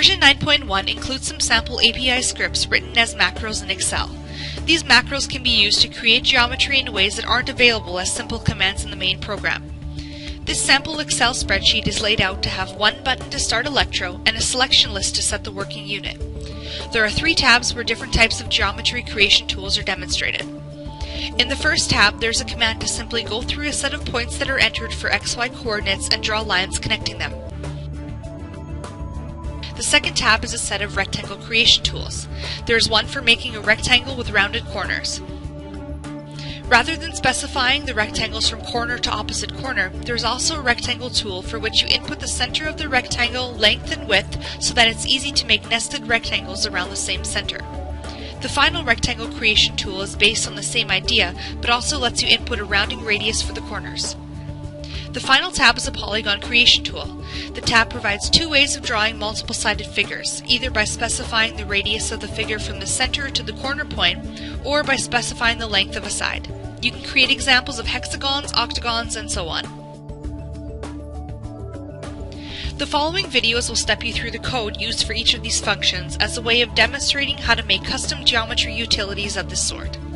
Version 9.1 includes some sample API scripts written as macros in Excel. These macros can be used to create geometry in ways that aren't available as simple commands in the main program. This sample Excel spreadsheet is laid out to have one button to start Electro and a selection list to set the working unit. There are 3 tabs where different types of geometry creation tools are demonstrated. In the first tab, there's a command to simply go through a set of points that are entered for XY coordinates and draw lines connecting them. The second tab is a set of rectangle creation tools. There is one for making a rectangle with rounded corners. Rather than specifying the rectangles from corner to opposite corner, there is also a rectangle tool for which you input the center of the rectangle, length and width, so that it's easy to make nested rectangles around the same center. The final rectangle creation tool is based on the same idea, but also lets you input a rounding radius for the corners. The final tab is a polygon creation tool. The tab provides 2 ways of drawing multiple-sided figures, either by specifying the radius of the figure from the center to the corner point, or by specifying the length of a side. You can create examples of hexagons, octagons, and so on. The following videos will step you through the code used for each of these functions as a way of demonstrating how to make custom geometry utilities of this sort.